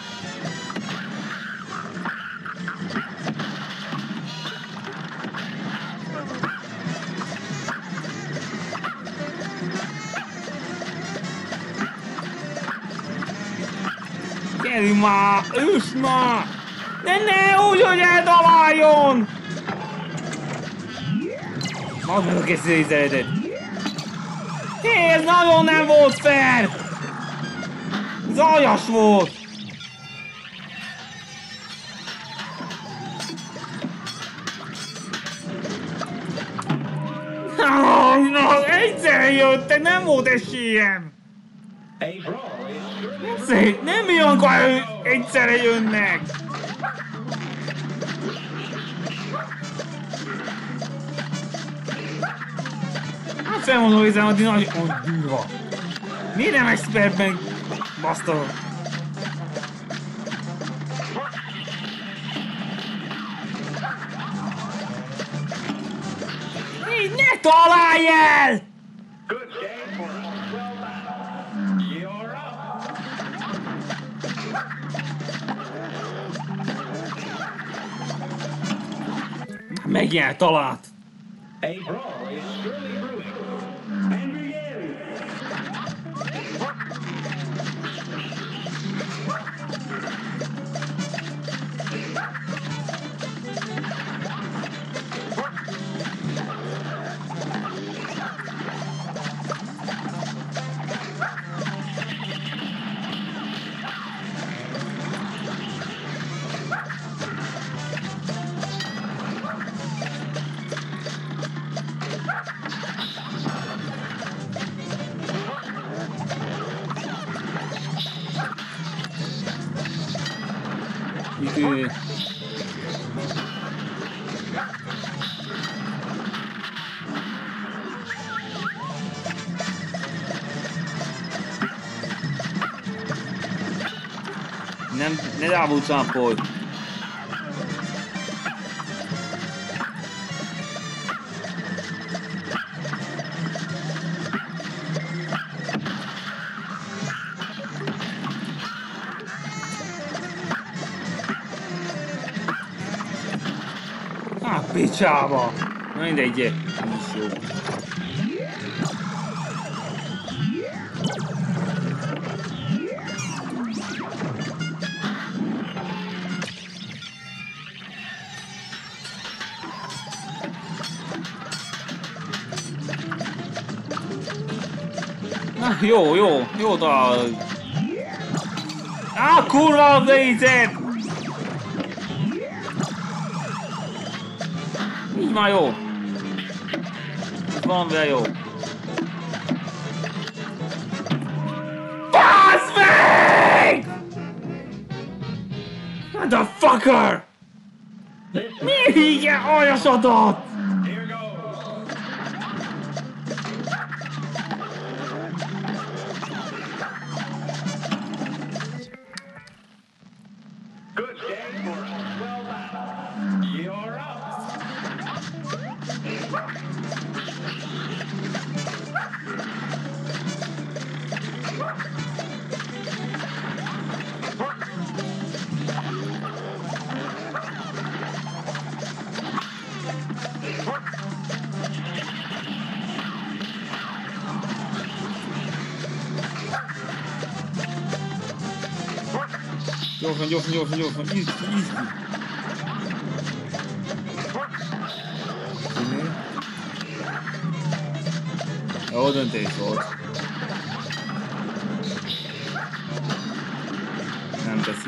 Gyerünk már! Üss már! De ne úgy, hogy eltaláljon! Mondd meg a készítőzeredet! Hé, ez nagyon nem volt fair! Ez aljas volt! Na, egyszerre jöttek, nem volt esélyem! Nem ilyenkor egyszerre jönnek! Hát felmondom, hogy ez nagyon durva. Miért nem expertben basztalok? Így ne találj el! Megjelent talált! ne double jumpolj! Picsába! Na mindegy, nem is jó. Na jó találod. Kurva a blazet! Így már jó. Ez valamivel jó. BASZ MEG! Motherfucker! Mi hígye aljasodott? Here goes. Good game for us. Well done. You're up. Gyorsan, easy. Jó döntés volt. Nem teszi.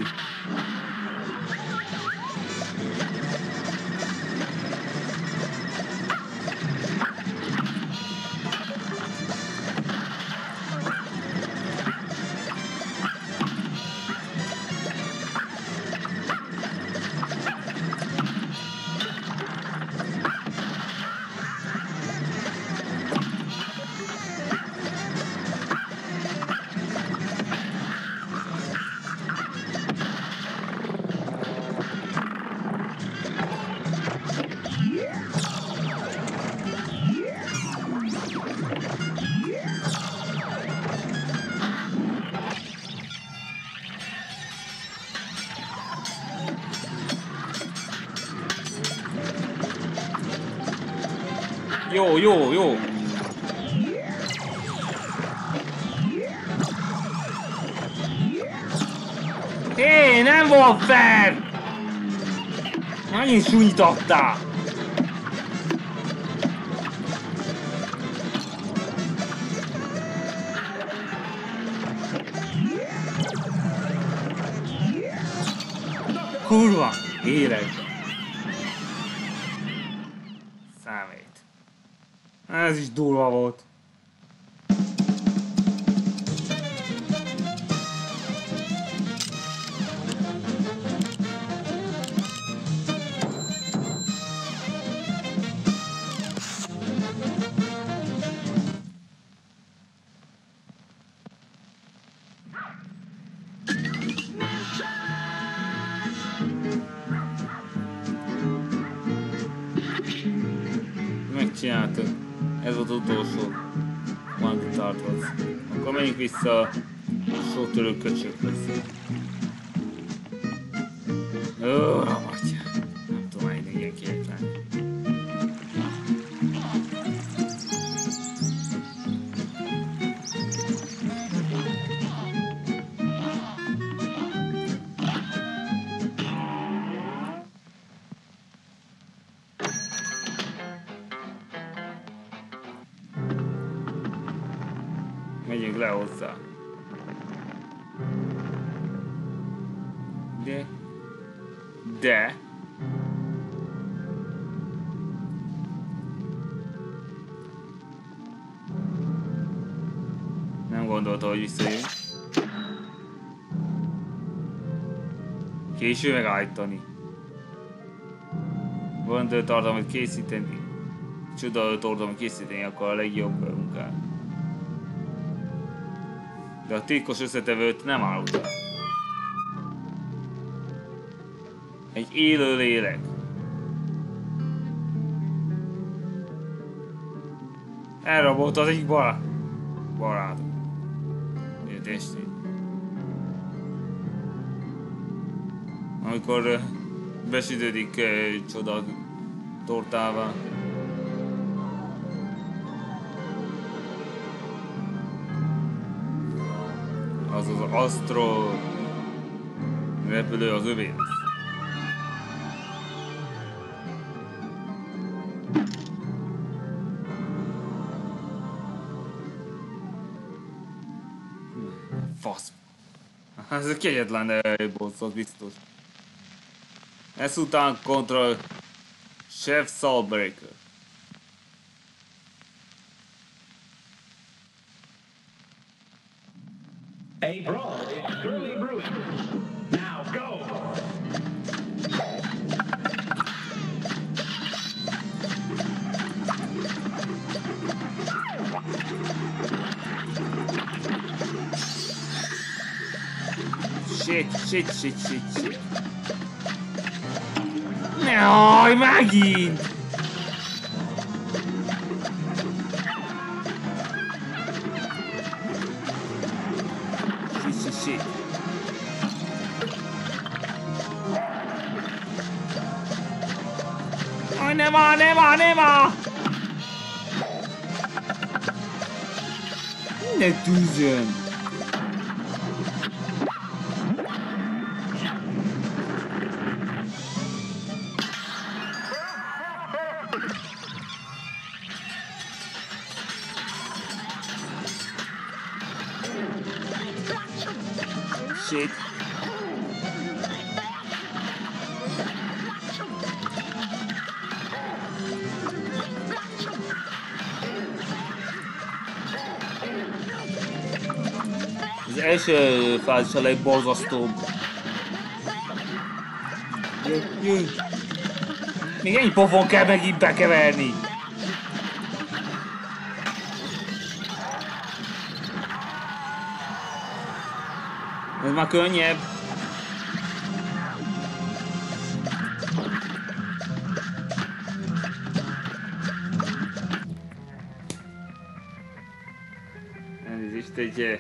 Jó. Hé, nem volt fair! Megint súlyítottál! Kurva, éreg! Számít. Ez is durva volt. Megcsináltuk. Ez volt az utolsó. Van tartod. Akkor menjünk vissza a sótörő köcsökhöz. Matya. Nem tudom már innen ilyen képzelni. Megyünk le hozzá. De... Nem gondolta, hogy visszajön. Késő megállítani. Van tartalmat készíteni. Csoda tartalmat készíteni, akkor a legjobb munkát. De a titkos összetevőt nem árulta. élő lélek. Elrabolt az egyik barát. Testét. Amikor besütődik csoda tortával. Az az Astro repülő az övé lesz. Fasz. Ez egy kegyetlen boss, az biztos. Ezután kontra Chef Soulbreaker. A brawl is surely brewing. Now go! Shit. Jaj, megint! Shit. Aj, nem áll! Ne tűzön! Shit. Az első fázis a legborzasztóbb. Jöjj. Még ennyi pofon kell megint bekeverni. Ez már könnyebb. Elnézést, egy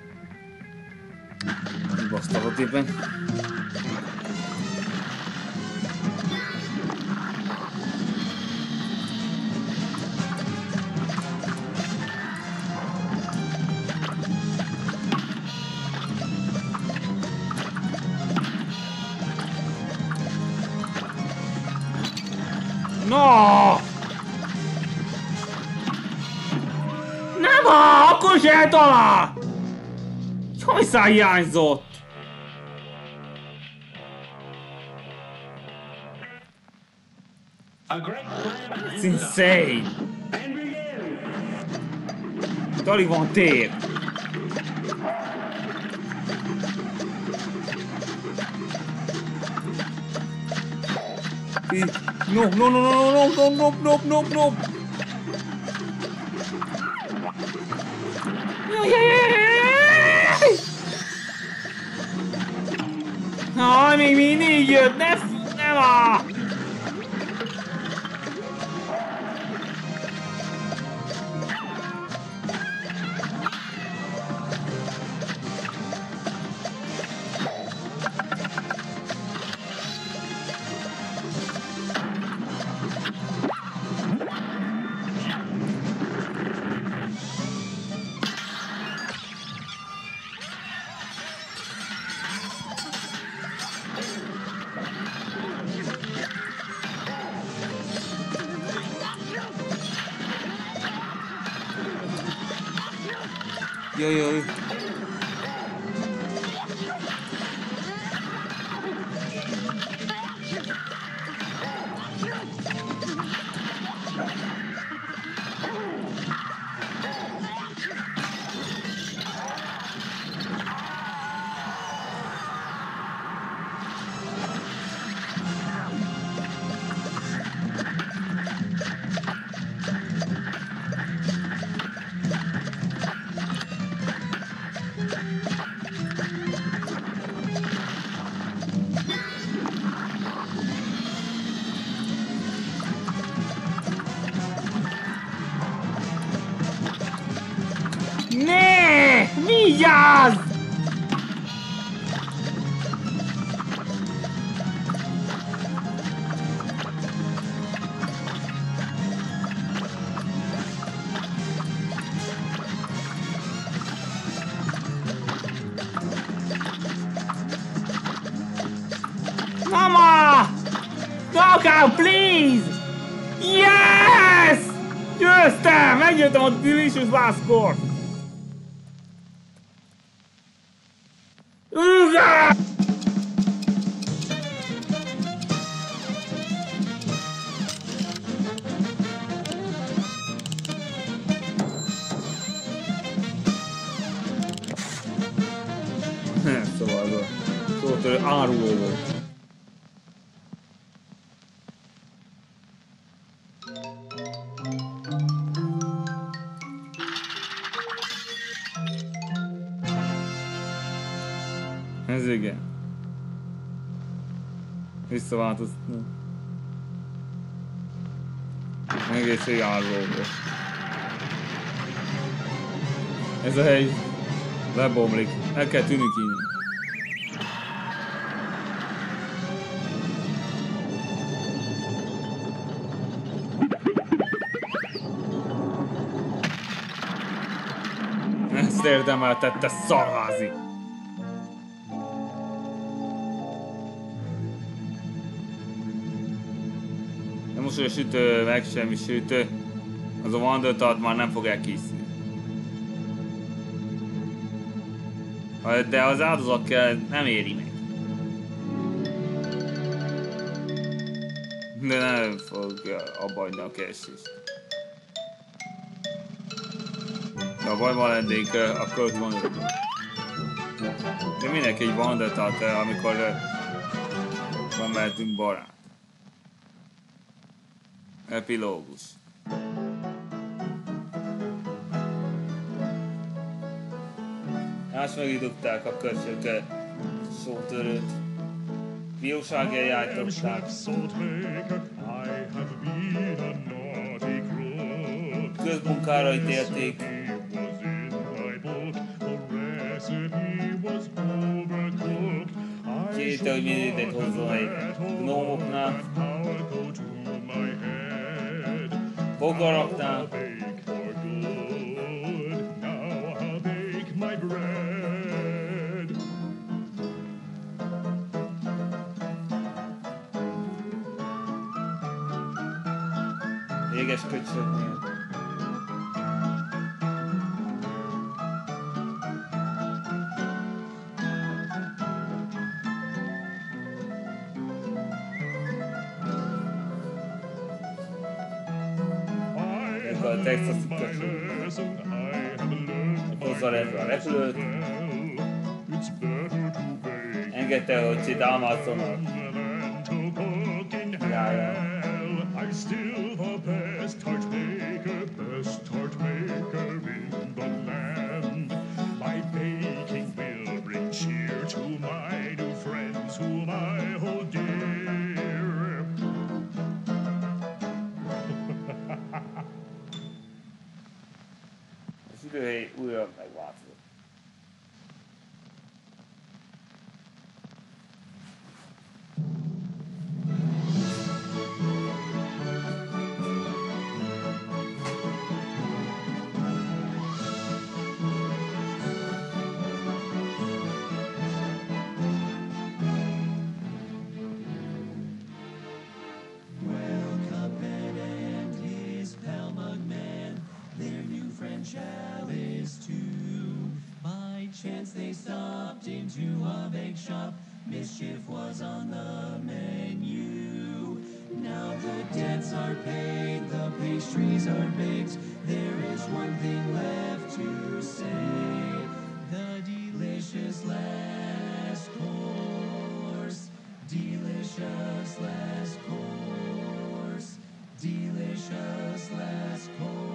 basztalott éppen. No! Nem akkor se eltalál! Hajszál hiányzott! It's insane! Alig van tér! No! Jaj, még mindig jött, nem áll! Jaj. Ne! Vigyázz! Mama! Knock out, please! Yes! Győztem! Megjöttem a Delicious Last Score! Uga! Szóval áruló volt. Ez igen. Visszaváltoztatni. Egészség áruló volt. Ez a hely lebomlik. El kell tűnünk innen. Ezt érdemeltette, szarházi! De most, hogy a sütő megsemmisült, az a Wonder már nem fog elkészülni. De az áldozat kell, nem éri meg. De nem fog abba hagyni a keresést. De ha bajban lennénk, akkor ott van ők. De mindenki egy Wonder-Tat, amikor van mellettünk barát. Epilógus. Ásmegidugták a köcsöket, sótörőt. Bíróságért jártották. Közmunkára ítélték. Kérte, hogy mindent hozzon egy gnómoknál. Bogaraknál. Éges köcsöknél. A texasi köcsög. Hozzá ezzel a repülőt. Engedte, hogy sétálmázzon a jáján. Az időhely újra megváltozott. They stopped into a bake shop. Mischief was on the menu. Now the debts are paid, the pastries are baked. There is one thing left to say. The delicious last course. Delicious last course. Delicious last course.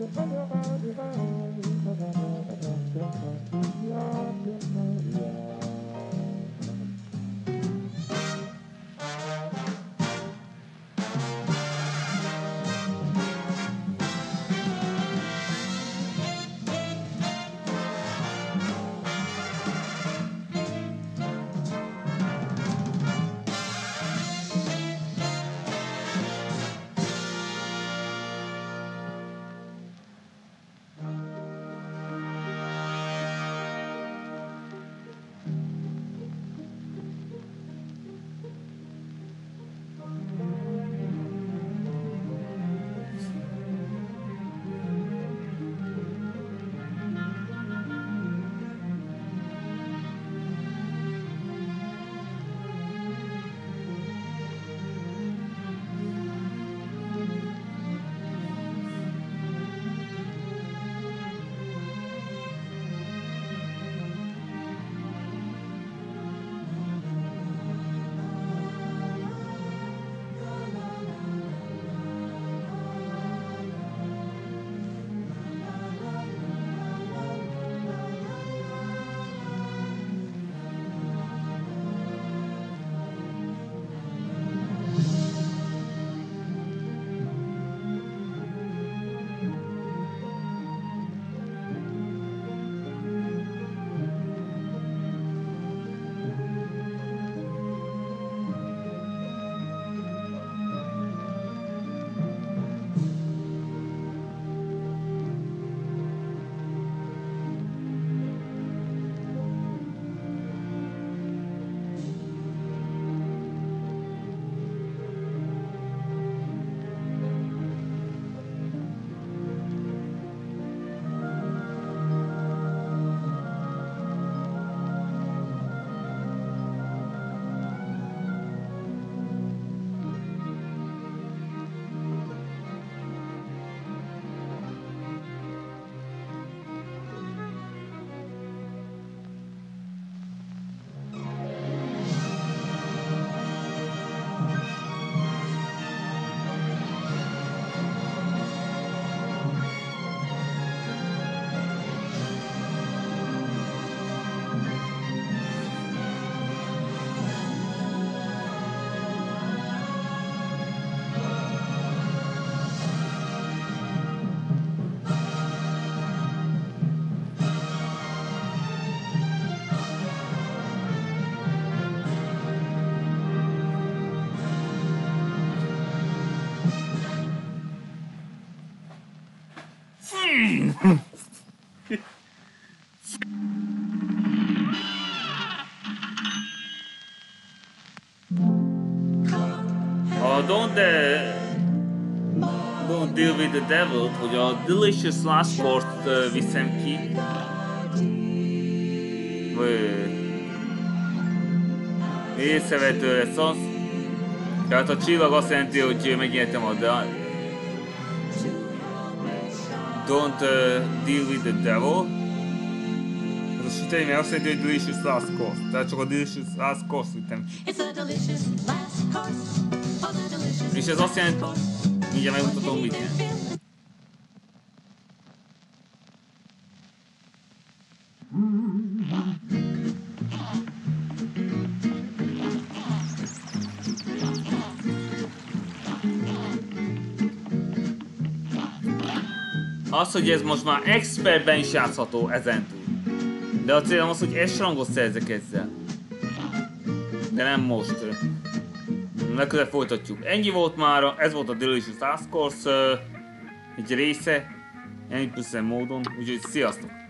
Don't Deal with the Devil, hogy a Delicious Last Course-t viszem ki. Észrevető lesz az. Tehát a csillag azt jelenti, hogy megnyertem a Don't Deal with the Devil. Az a sütemény azt jelenti, hogy Delicious Last Course. Tehát csak a Delicious Last Course-t vittem ki. És ez azt jelenti, mindjárt megmutatom, mit jelent. Az, hogy ez most már expertben is játszható ezentúl. De a célom az, hogy S-rangot szerzek ezzel. De nem most. Legközelebb folytatjuk. Ennyi volt már, ez volt a Delicious Last Course egy része. Ennyi plusz módon, úgyhogy sziasztok!